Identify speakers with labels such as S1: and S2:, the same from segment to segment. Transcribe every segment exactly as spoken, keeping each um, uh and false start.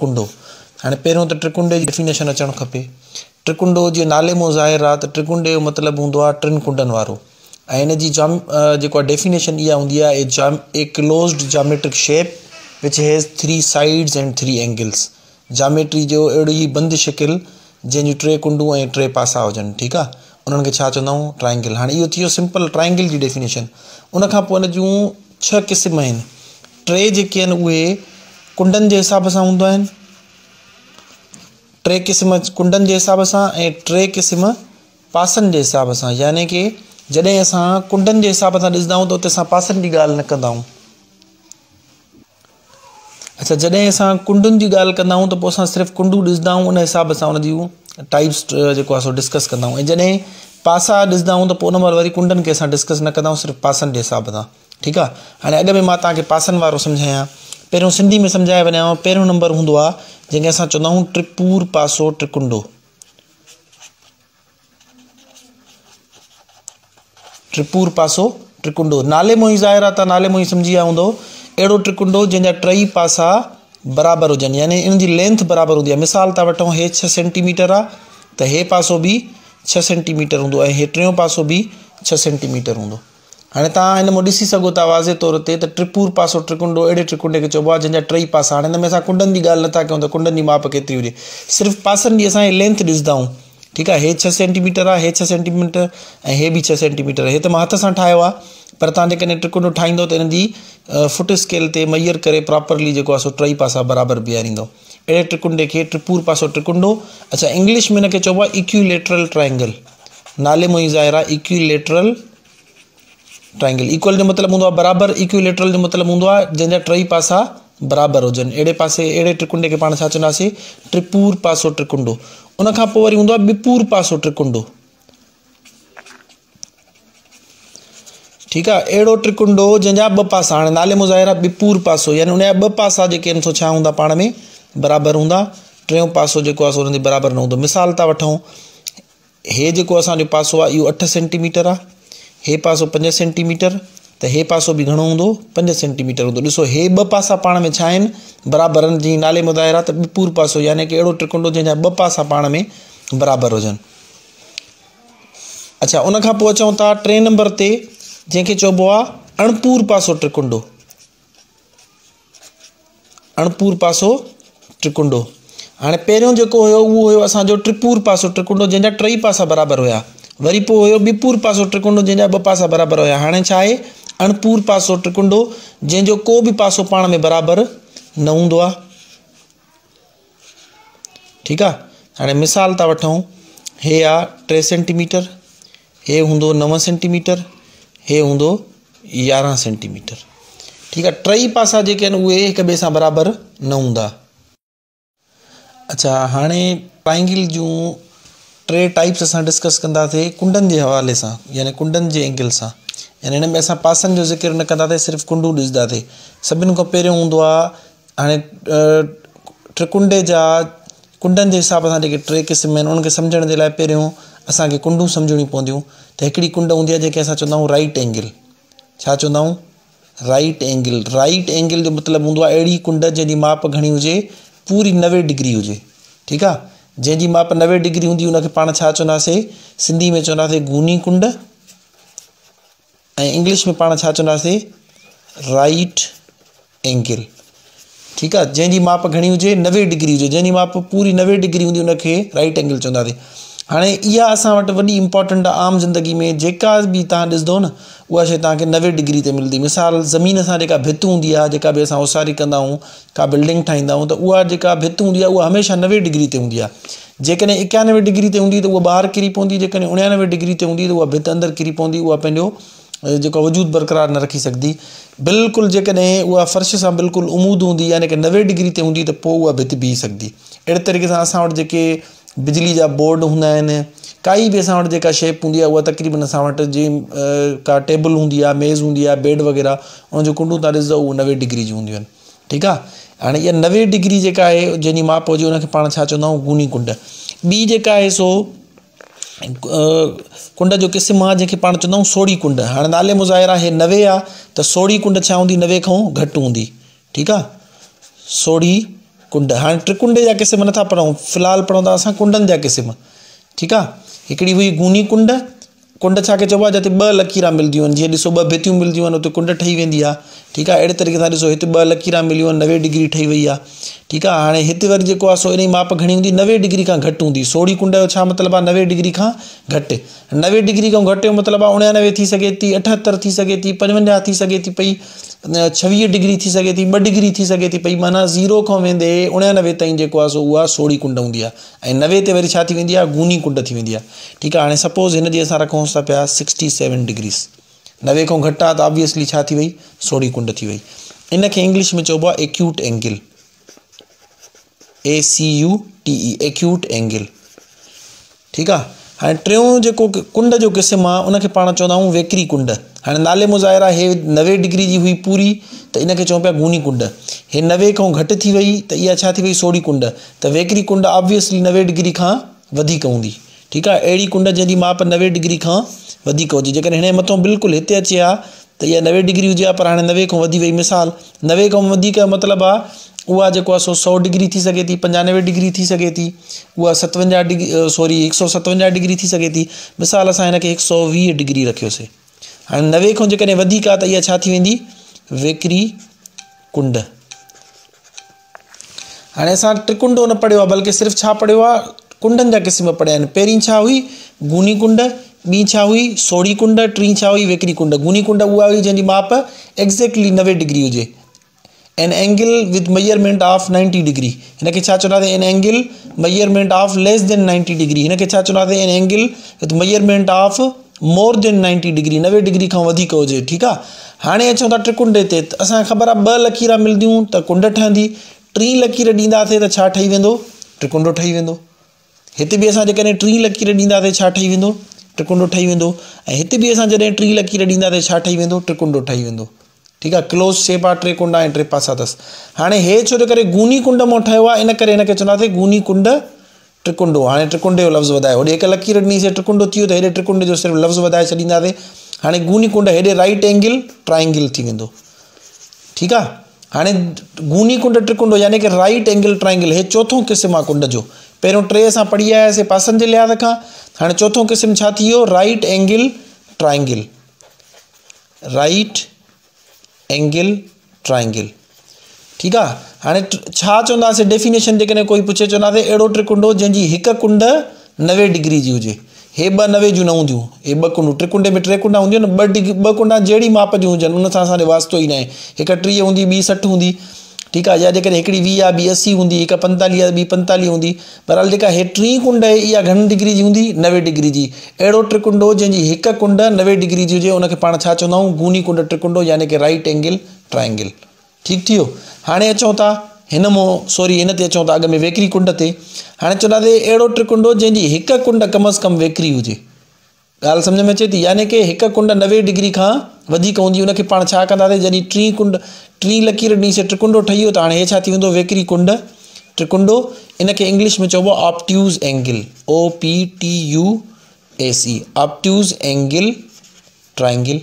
S1: ट्रिकुंडो। हाणे पहिरियों त ट्रिकुंडे जी डेफिनेशन अचणु खपे। ट्रिकुंडो जे नाले मां ज़ाहिर आहे त ट्रिकुंडे जो मतिलबु हूंदो आहे टिनि कुंडनि वारो, ऐं हिन जी जाम जेको आहे डेफिनेशन इहा हूंदी आहे ए जाम a closed geometric shape which has three sides and three angles. Geometry जो अहिड़ी बंदि शिकिल जंहिंजूं टे कुंडूं ऐं टे पासा हुजनि, ठीकु आहे, उन्हनि खे छा चवंदा आहियूं? ट्राइंगल। हाणे इहो थी वियो सिंपल ट्राइंगल जी डेफिनेशन। उनखां पोइ हिन जूं छह क़िस्म आहिनि। टे जेके आहिनि उहे कुंडनि जे हिसाब सां हूंदा आहिनि, टे क़िस्म कुंडनि जे हिसाब सां ऐं टे क़िस्म पासनि जे हिसाब सां। यानी कि जॾहिं असां कुंडनि जे हिसाब सां ॾिसंदा आहियूं त उते असां पासनि जी ॻाल्हि न कंदा आहियूं। अच्छा, जॾहिं असां कुंडुनि जी ॻाल्हि कंदा आहियूं त पोइ असां सिर्फ़ु कुंडूं ॾिसंदा आहियूं, उन हिसाब सां उन जूं टाइप्स जेको आहे सो डिस्कस कंदा आहियूं। ऐं जॾहिं पासा ॾिसंदा आहियूं त पोइ उन महिल वरी कुंडनि खे असां डिस्कस न कंदा आहियूं, सिर्फ़ु पासनि जे हिसाब सां, ठीकु आहे। हाणे अॻु में मां तव्हांखे पासनि वारो सम्झायां, पहिरियों सिंधी में सम्झाए वञांव। पहिरियों नंबर हूंदो आहे जंहिंखे असां चवंदा आहियूं ट्रिपूर पासो ट्रिकुंडो। ट्रिपूर पासो ट्रिकुंडो नाले मां ई ज़ाहिर आहे, त नाले मां ई सम्झी विया हूंदो। अहिड़ो ट्रिकुंडो जंहिंजा टई पासा बराबरि हुजनि, यानी इन जी लेंथ बराबरि हूंदी आहे। मिसाल था वठूं, हे छह सेंटीमीटर आहे त हे पासो बि छह सेंटीमीटर हूंदो ऐं हे टियों पासो बि छह सेंटीमीटर हूंदो। हाणे तव्हां हिन मां ॾिसी सघो था वाज़े तौर ते त ट्रिपूर पासो ट्रिकुंडो अहिड़े ट्रिकुंडे खे चइबो आहे जंहिंजा टई पासा। हाणे हिन में असां कुंडनि जी ॻाल्हि नथा कयूं त कुंडनि जी माप केतिरी हुजे, सिर्फ़ु पासनि जी असां लेंथ ॾिसंदा आहियूं, ठीकु आहे। हे छह सेंटीमीटर आहे, हे छह सेंटीमीटर ऐं हे बि छह सेंटीमीटर। हे त मां हथ सां ठाहियो आहे, पर तव्हां जेकॾहिं ट्रिकुंडो ठाहींदो त हिन जी फुट स्केल ते मैयर करे प्रॉपरली जेको आहे सो टई पासा बराबरि बीहारींदो। अहिड़े ट्रिकुंडे खे ट्रिपूर पासो ट्रिकुंडो। अच्छा, इंग्लिश में हिनखे चइबो आहे इक्विलेटरल ट्राइंगल। नाले मां ई ज़ाहिर आहे इक्विलेटरल ट्राइंगल। इक्वल जो मतिलबु हूंदो आहे बराबरि, इक्विलेटरल जो मतिलबु हूंदो आहे जंहिंजा टई पासा बराबरि हुजनि। अहिड़े पासे अहिड़े ट्रिकुंडे खे पाण छा चवंदासीं? ट्रिपूर पासो ट्रिकुंडो। उनखां पोइ वरी हूंदो आहे बिपूर पासो ट्रिकुंडो, ठीकु आहे। अहिड़ो ट्रिकुंडो जंहिंजा ॿ पासा, हाणे नाले मां ज़ाहिर आहे बिपूर पासो, यानी उनजा ॿ पासा जेके आहिनि सो छा हूंदा? पाण में बराबरि हूंदा। टियों पासो जेको आहे सो हुनजी बराबरि न हूंदो। मिसाल था वठूं, हे जेको असांजो पासो आहे इहो अठ सेंटीमीटर आहे, हे पासो पंज सेंटीमीटर, त हे पासो बि घणो हूंदो? पंज सेंटीमीटर हूंदो। ॾिसो, हे ॿ पासा पाण में छा आहिनि? बराबरि आहिनि। जीअं नाले मां ज़ाहिर आहे त बिपूर पासो, यानी कि अहिड़ो ट्रिकुंडो जंहिंजा ॿ पासा पाण में बराबरि हुजनि। अच्छा, उनखां पोइ अचूं था टे नंबर ते, जंहिंखे चइबो आहे अणपूर पासो ट्रिकुंडो। अणपूर पासो ट्रिकुंडो। हाणे पहिरियों जेको हुयो उहो हुयो असांजो ट्रिपूर पासो ट्रिकुंडो जंहिंजा टई पासा बराबरि हुया। वरी पोइ हुयो बिपूर पासो ट्रिकुंडो जंहिंजा ॿ पासा बराबरि हुया। हाणे छा आहे? अणपूर पासो ट्रिकुंडो जंहिंजो को बि पासो पाण में बराबरि न हूंदो आहे, ठीकु आहे। हाणे मिसाल था वठूं, हे आहे टे सेंटीमीटर, हे हूंदो नव सेंटीमीटर, हे हूंदो यारहं सेंटीमीटर, ठीकु आहे। टई पासा जेके आहिनि उहे हिक ॿिए सां बराबरि न हूंदा। अच्छा, हाणे ट्राइंगल जूं टे टाइप्स असां डिस्कस कंदासीं कुंडनि जे हवाले सां, यानी कुंडनि जे एंगल सां। यानी हिन में असां पासनि जो ज़िक्र न कंदासीं, सिर्फ़ु कुंडूं ॾिसंदासीं। सभिनि खां पहिरियों हूंदो आहे, हाणे ट्रिकुंडे जा कुंडनि जे हिसाब सां जेके टे क़िस्म आहिनि उनखे सम्झण जे लाइ पहिरियों असांखे कुंडूं सम्झणियूं पवंदियूं। त हिकिड़ी कुंड हूंदी आहे जंहिंखे असां चवंदा आहियूं राइट एंगल। छा चवंदा आहियूं? Right angle. राइट एंगल जो मतिलबु हूंदो आहे अहिड़ी कुंड जंहिंजी माप घणी हुजे? पूरी नवे डिग्री हुजे, ठीकु आहे। जंहिंजी माप नवे डिग्री हूंदी उनखे पाण छा चवंदासीं? सिंधी में चवंदासीं गूनी कुंड, ऐं इंग्लिश में पाण छा चवंदासीं? राइट एंगल, ठीकु आहे। जंहिंजी माप घणी हुजे? नवे डिग्री हुजे। जंहिंजी माप पूरी नवे डिग्री हूंदी उनखे राइट एंगल चवंदासीं। हाणे इहा असां वटि वॾी इंपॉर्टेंट आहे आम ज़िंदगी में। जेका बि तव्हां ॾिसंदो न उहा शइ तव्हांखे नवे डिग्री ते मिलंदी। मिसाल, ज़मीन सां जेका भित हूंदी आहे, जेका बि असां ओसारी कंदा आहियूं, का बिल्डिंग ठाहींदा आहियूं, त उहा जेका भित हूंदी आहे उहा हमेशह नवे डिग्री ते हूंदी आहे। जेकॾहिं एकानवे डिग्री ते हूंदी त उहा ॿाहिरि किरी पवंदी, जेकॾहिं उणियानवे डिग्री ते हूंदी त उहा भित अंदरि किरी पवंदी, उहा पंहिंजो जेको वजूद बरक़रार न रखी सघंदी। बिल्कुलु जेकॾहिं उहा फर्श सां बिल्कुलु उमूद हूंदी, यानी कि नवे डिग्री ते हूंदी, त पोइ उहा भित बीह सघंदी। अहिड़े तरीक़े सां असां वटि जेके बिजली जा बोर्ड हूंदा आहिनि, काई बि असां वटि जेका शेप हूंदी आहे उहा तक़रीबन असां वटि जीअं का टेबल हूंदी आहे, मेज़ हूंदी आहे, बेड वग़ैरह, उनजो कुंडूं तव्हां ॾिसंदो उहे नवे डिग्री जी हूंदियूं आहिनि, ठीकु आहे। हाणे इहा नवे डिग्री जेका आहे जंहिंजी माप हुजे उनखे पाण छा चवंदा आहियूं? गूनी कुंड। ॿी जेका आहे सो कुंड जो क़िस्म आहे जंहिंखे पाण चवंदा आहियूं सोढ़ी कुंड। हाणे नाले मुज़ाहिर आहे हे नवे आहे, त सोढ़ी कुंड छा हूंदी? नवे खां घटि हूंदी, ठीकु आहे। सोढ़ी कुंड। हाँ त्रिकुंड जा क़िस्म नथा पढ़ूं, फ़िलहाल पढ़ूं था असां कुंडनि जा क़िस्म। ठीकु आहे, हिकिड़ी हुई गूनी कुंड। कुंड छा खे चइबो आहे, जिते ॿ लकीरां मिलंदियूं आहिनि, जीअं ॾिसो ॿ भितियूं मिलंदियूं आहिनि उते कुंड ठही वेंदी आहे। ठीकु आहे, अहिड़े तरीक़े सां ॾिसो हिते ॿ लकीरां मिलियूं आहिनि, नवे डिग्री ठही वई आहे। ठीकु आहे, हाणे हिते वरी जेको आहे सो इन जी माप घणी हूंदी, नवे डिग्री खां घटि हूंदी। सोरहीं कुंड जो छा मतिलबु आहे, नवे डिग्री खां घटि। नवे डिग्री खां घटि जो मतिलबु आहे उणियानवे थी सघे थी, अठहतरि थी सघे थी, पंजवंजाह थी सघे थी पई, छवीह डिग्री थी सघे थी, ॿ डिग्री थी सघे थी पई। माना ज़ीरो खां वेंदे उणियानवे ताईं जेको आहे सो उहा सोरहीं कुंड हूंदी आहे। ऐं नवे ते वरी छा थी वेंदी आहे, गूनी कुंड थी वेंदी आहे। ठीकु आहे, हाणे सपोज़ हिन जी असां रखूंसि था पिया सिक्सटी सेवन डिग्रीज़, नवे खां घटि आहे त ऑब्वियसली छा थी वई, सोरहीं कुंड थी वई। इन खे इंग्लिश में चइबो आहे acute angle, A C U T E, acute angle. ठीकु आहे, हाणे टियों जेको कुंड जो क़िस्म आहे उनखे पाण चवंदा आहियूं वेकिरी कुंड। हाणे नाले मुज़ाहिर आहे हे नवे डिग्री जी हुई पूरी, त इनखे चऊं पिया गूनी कुंड। हे नवे खां घटि थी वई त इहा छा थी वई, सोरहीं कुंड। त वेकिरी कुंड ऑब्वियसली नवे डिग्री खां वधीक हूंदी। ठीकु आहे, अहिड़ी कुंड जंहिंजी माप नवे डिग्री खां वधीक हुजे। जेकॾहिं हिन जे मथां बिल्कुलु हिते अचे हा त इहा नवे डिग्री हुजे हा, पर हाणे नवे खां वधी वई। मिसाल नवे खां वधीक जो मतिलबु आहे उहा जेको आहे सो सौ डिग्री थी सघे थी, पंजानवे डिग्री थी सघे थी, उहा सतवंजाह डिग्री सॉरी हिकु सौ सतवंजाह डिग्री थी सघे थी। मिसाल असां हिन खे हिकु सौ वीह डिग्री रखियोसीं। हाणे नवे खां जेकॾहिं वधीक आहे त इहा छा थी वेंदी, वेकिरी कुंड। हाणे असां त्रिकुंडो न पढ़ियो आहे, बल्कि सिर्फ़ु छा पढ़ियो आहे, कुंडनि जा क़िस्म पढ़िया आहिनि। पहिरीं छा हुई, गूनी कुंड। ॿी छा हुई, सोरहीं कुंड। टीं छा हुई, वेकिरी कुंड। गूनी कुंड उहा हुई जंहिंजी माप एक्ज़ैक्टली नवे डिग्री हुजे। An angle with measurement of ninety degree, हिन खे छा चवंदासीं, an angle measurement of less than ninety degree. हिन खे छा चवंदासीं, an angle with measurement of more than ninety degree, नवे डिग्री खां वधीक हुजे। ठीकु आहे, हाणे अचूं था त्रिकुंड ते। त असांखे ख़बर आहे ॿ लकीरां मिलंदियूं त कुंड ठहंदी, टीं लकीर ॾींदासीं त छा ठही वेंदो, त्रिकुंडो ठही वेंदो। हिते बि असां जेकॾहिं टीं लकीर ॾींदासीं छा ठही वेंदो, त्रिकुंडो ठही वेंदो। ऐं हिते बि असां जॾहिं टीं लकीर ॾींदासीं छा ठही वेंदो, त्रिकुंडो ठही वेंदो। ठीकु आहे, क्लोज शेप आहे, टे कुंड ऐं टे पासा अथसि। हाणे हे छो जो करे गूनी कुंड मां ठहियो आहे, इन करे हिनखे चवंदासीं गूनी कुंड त्रिकुंडो। हाणे त्रिकुंड जो लफ़्ज़ वधायो, होॾे हिकु लकीर ॾिनीसीं त्रिकुंडो थी वियो, त हेॾे त्रिकुंड जो सिर्फ़ु लफ़्ज़ वधाए छॾींदासीं। हाणे गूनी कुंड हेॾे राइट एंगल ट्राइंगल थी वेंदो। ठीकु आहे, हाणे गूनी कुंड त्रिकुंडो यानी कि राइट एंगल ट्राइंगल, हे चोथों क़िस्म आहे कुंड जो। पहिरियों टे असां पढ़ी आयासीं पासनि जे लिहाज़ खां, हाणे चोथों क़िस्म छा थी वियो, right angle triangle. Right angle triangle. ठीकु आहे, हाणे छा चवंदासीं डेफिनेशन, जेकॾहिं कोई पुछे चवंदासीं अहिड़ो त्रिकुंडो जंहिंजी हिकु कुंड नवे डिग्री जी हुजे। हे ॿ नवे जूं न हूंदियूं, हे ॿ कुंडूं, त्रिकुंडे में टे कुंडा हूंदियूं न, ॿ डिग्री ॿ कुंडा जहिड़ी माप जूं हुजनि, उन सां असांजो वास्तो ई न आहे। हिकु टीह हूंदी, ॿी सठि हूंदी। ठीकु आहे, या जेकॾहिं हिकिड़ी वीह आहे, ॿी असी हूंदी, हिकु पंतालीह ॿी पंतालीह हूंदी। बहरहाल जेका हे टीं कुंड आहे इहा घणी डिग्री जी हूंदी, नवे डिग्री जी। अहिड़ो त्रिकुंडो जंहिंजी हिकु कुंड नवे डिग्री जी हुजे उनखे पाण छा चवंदा आहियूं, गूनी कुंड त्रिकुंडो यानी कि राइट एंगल ट्राइंगल। ठीकु थी वियो। हाणे अचूं था हिन मां सॉरी हिन ते अचूं था अॻ में वेकिरी कुंड ते। हाणे चवंदासीं अहिड़ो त्रिकुंडो जंहिंजी हिकु कुंड कम अज़ कम वेकिरी हुजे। ॻाल्हि सम्झ में अचे थी, यानी कि हिकु कुंड नवे डिग्री खां वधीक हूंदी, उनखे पाण छा कंदासीं, जॾहिं टीं कुंड टीं लकीर ॾिनीसीं त्रिकुंडो ठही वियो, त हाणे हे छा थी वेंदो, वेकिरी कुंड त्रिकुंडो। इनखे इंग्लिश में चइबो आहे obtuse angle, O P T U A C, obtuse angle triangle.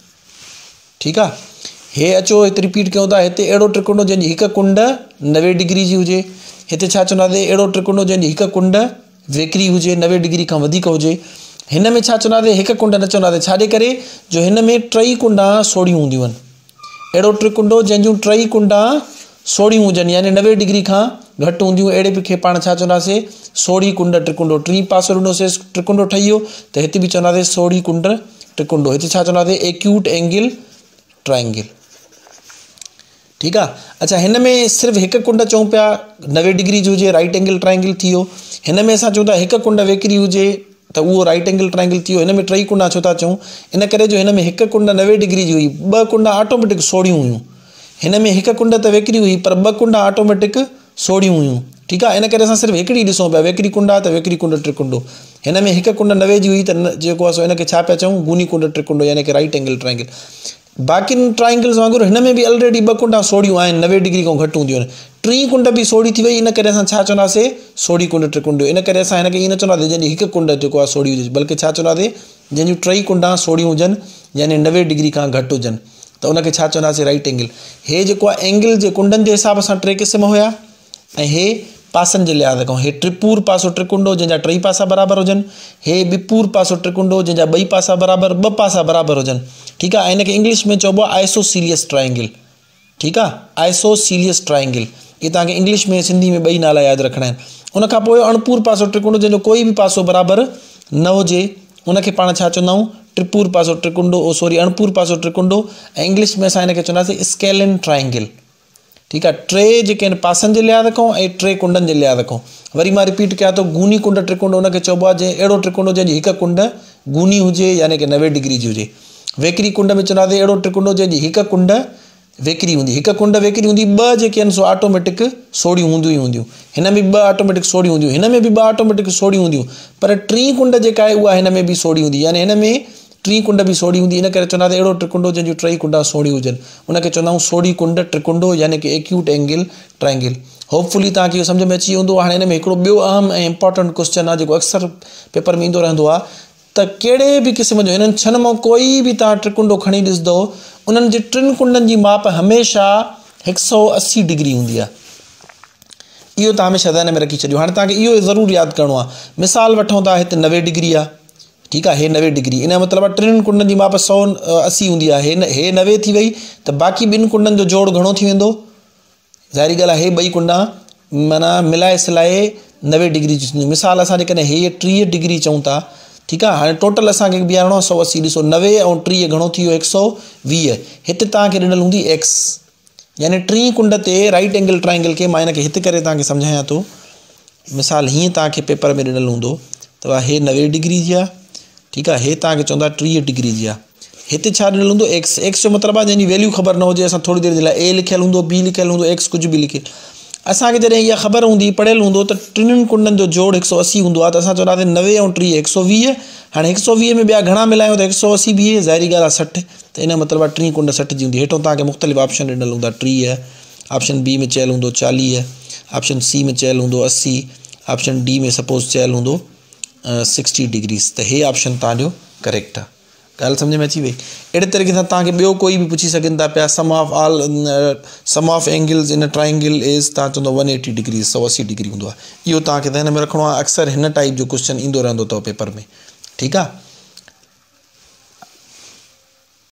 S1: ठीकु आहे, हे अचो हिते रिपीट कयूं था। हिते अहिड़ो त्रिकुंडो जंहिंजी हिकु कुंड नवे डिग्री जी हुजे। हिते छा चवंदासीं, अहिड़ो त्रिकुंडो जंहिंजी हिकु कुंड वेकिरी हुजे, नवे डिग्री खां वधीक हुजे। हिन में छा चवंदासीं, हिकु कुंड न चवंदासीं, छाजे करे, जो हिन में टई कुंडा सोढ़ियूं हूंदियूं आहिनि। अहिड़ो त्रिकुंडो जंहिंजूं टई कुंडा सोढ़ियूं हुजनि, यानी नवे डिग्री खां घटि हूंदियूं, अहिड़े खे पाण छा चवंदासीं, सोढ़ी कुंड त्रिकुंडो। टीं पासो ॾिनोसीं त्रिकुंडो ठही वियो, त हिते बि चवंदासीं सोढ़ी कुंड त्रिकुंडो। हिते छा चवंदासीं, एक्यूट एंगल ट्राइंगल। ठीकु आहे, अच्छा हिन में सिर्फ़ु हिकु कुंड चऊं पिया नवे डिग्री जी हुजे, राइट एंगल ट्राइंगल थी वियो। हिन में असां चऊं था हिकु कुंड वेकिरी हुजे त उहो राइट एंगल ट्राइंगल थी वियो। हिन में टई कुंडा छो था चऊं, इन करे जो हिन में हिकु कुंड नवे डिग्री जी हुई, ॿ कुंडा ऑटोमेटिक सोढ़ियूं हुयूं। हिन में हिकु कुंड त वेकिरी हुई, पर ॿ कुंडा ऑटोमेटिक सोढ़ियूं हुयूं। ठीकु आहे, इन करे असां सिर्फ़ु हिकिड़ी ॾिसूं पिया, वेकिरी कुंड आहे त वेकिरी कुंड त्रिकुंडो। हिन में हिकु कुंड नवे जी हुई त जेको आहे सो हिनखे छा पिया चऊं, गूनी कुंड त्रिकुंडो यानी कि राइट एंगल ट्राइंगल। बाक़ियुनि ट्राइंगल्स वांगुरु हिन में बि ऑलरेडी ॿ कुंडा सोढ़ियूं आहिनि, नवे डिग्री खां घटि हूंदियूं आहिनि। टीं कुंड बि सोढ़ी थी वई, इन करे असां छा चवंदासीं, सोढ़ी कुंड त्रिकुंडो। इन करे असां हिनखे ईअं न चवंदासीं जंहिंजी हिकु कुंड जेको आहे सोढ़ी हुजे, बल्कि छा चवंदासीं, जंहिंजूं टई कुंडा सोढ़ियूं हुजनि यानी नवे डिग्री खां घटि हुजनि, त उनखे छा चवंदासीं, राइट एंगल। हे जेको आहे एंगल जे कुंडनि जे हिसाब सां टे क़िस्म हुया। ऐं हे पासनि जे लिहाज़ खां हे त्रिपुर पासो त्रिकुंडो जंहिंजा टई पासा बराबरि हुजनि, हे बिपुर पासो त्रिकुंडो जंहिंजा ॿई पासा बराबरि ॿ पासा बराबरि हुजनि। ठीकु आहे, हिनखे इंग्लिश में चइबो आहे आइसोसीलियस ट्राइंगल। ठीकु आहे, आइसोसीलियस ट्राइंगल, ये तव्हांखे इंग्लिश में सिंधी में ॿई नाला यादि रखणा आहिनि। उनखां पोइ अणपुर पासो त्रिकुंडो जंहिंजो कोई बि पासो बराबरि न हुजे उनखे पाण छा चवंदा आहियूं, त्रिपुर पासो त्रिकुंडो, ओ सॉरी अणपुर पासो त्रिकुंडो, ऐं इंग्लिश में असां हिनखे चवंदासीं स्केलिन ट्राइंगल। ठीकु आहे, टे जेके आहिनि पासनि जे लिहाज़ खां ऐं टे कुंडनि जे लिहाज़ खां। वरी मां रिपीट कयां थो, गूनी कुंड त्रिकुंड उनखे चइबो आहे जंहिं अहिड़ो त्रिकुंडो जंहिंजी हिकु कुंड गूनी हुजे यानी कि नवे डिग्री जी हुजे। वेकिरी कुंड में चवंदासीं अहिड़ो त्रिकुंडो जंहिंजी हिकु कुंड वेकिरी हूंदी, हिकु कुंड वेकिरी हूंदी, ॿ जेके आहिनि सो ऑटोमेटिक सोढ़ियूं हूंदियूं ई हूंदियूं, हिन में ॿ ऑटोमेटिक सोढ़ियूं हूंदियूं, हिन में बि ॿ ऑटोमेटिक सोढ़ियूं हूंदियूं, पर टी कुंड जेका आहे उहा हिन में बि सोढ़ी हूंदी, यानी हिन में टी कुंड बि सोढ़ी हूंदी। इन करे चवंदासीं अहिड़ो त्रिकुंडो जंहिंजूं टई कुंडा सोढ़ी हुजनि उनखे चवंदा आहियूं सोढ़ी कुंड त्रिकुंडो यानी कि एक्यूट एंगल ट्राइंगल। होपफुली तव्हांखे इहो सम्झ में अची वेंदो। हाणे हिन में हिकिड़ो ॿियो अहम ऐं इंपॉर्टेंट क्वेश्चन आहे जेको अक्सर पेपर में ईंदो रहंदो आहे, त कहिड़े बि क़िस्म जो हिननि छहनि मां कोई बि तव्हां त्रिकुंडो खणी ॾिसंदो, उन्हनि जे टिनि कुंडनि जी माप हमेशह हिकु सौ असी डिग्री हूंदी आहे। इहो तव्हां हमेशह ध्यान में रखी छॾियो। हाणे तव्हांखे इहो ज़रूरु यादि करिणो आहे। मिसाल वठूं था, हिते नवे डिग्री आहे, ठीकु आहे, हे नवे डिग्री, इन जो मतिलबु आहे टिनि कुंडनि जी माप सौ असी हूंदी आहे। हे हे नवे थी वई त बाक़ी ॿिनि कुंडनि जो जोड़ घणो थी वेंदो? ज़ाहिरी ॻाल्हि आहे, हे ॿई कुंडा माना मिलाए सिलाए नवे डिग्री जी थींदियूं। मिसाल असां जेकॾहिं हे टीह डिग्री चऊं था, ठीकु आहे, हाणे टोटल असांखे बीहारणो आहे सौ असी। ॾिसो नवे ऐं टीह घणो थी वियो? हिकु सौ वीह। हिते तव्हांखे ॾिनल हूंदी एक्स, यानी टी कुंड ते राइट एंगल ट्राइंगल खे मां हिनखे हिते करे तव्हांखे सम्झायां थो। मिसाल हीअं तव्हांखे पेपर में ॾिनल हूंदो त हे नवे डिग्री जी आहे, ठीकु आहे, हे तव्हांखे चवंदा टीह डिग्री जी आहे। हिते छा ॾिनल हूंदो? एक्स। एक्स जो मतिलबु आहे जंहिंजी वैल्यू ख़बर न हुजे, असां थोरी देरि जे लाइ ए लिखियलु हूंदो, बी लिखियलु हूंदो, एक्स कुझु बि लिखियलु। असांखे जॾहिं इहा ख़बर हूंदी, पढ़ियल हूंदो त टिनि कुंडनि जो जोड़ हिकु सौ असी हूंदो आहे, त असां चवंदासीं नवे ऐं टीह हिकु सौ वीह। हाणे हिकु सौ वीह में ॿिया घणा मिलायूं त हिकु सौ असी वीह, ज़ाहिरी ॻाल्हि आहे सठि, त इन जो मतिलबु आहे टी कुंड सठि जी हूंदी। हेठों तव्हांखे मुख़्तलिफ़ ऑप्शन ॾिनल हूंदा, टीह, ऑप्शन बी में चयल हूंदो चालीह, ऑप्शन सी में चयल हूंदो असी, ऑप्शन डी में सपोज़ चयल हूंदो सिक्सटी डिग्रीज़, त हे ऑप्शन तव्हांजो करेक्ट आहे। ॻाल्हि सम्झ में अची वई। अहिड़े तरीक़े सां तव्हांखे ॿियो कोई बि पुछी सघनि था पिया, sum of all sum of angles in triangle is, तव्हां चवंदो वन एटी डिग्री, सौ असी डिग्री हूंदो आहे। इहो तव्हांखे ध्यान में रखिणो आहे। अक्सर हिन टाइप जो क्वेश्चन ईंदो रहंदो अथव पेपर में, ठीकु आहे।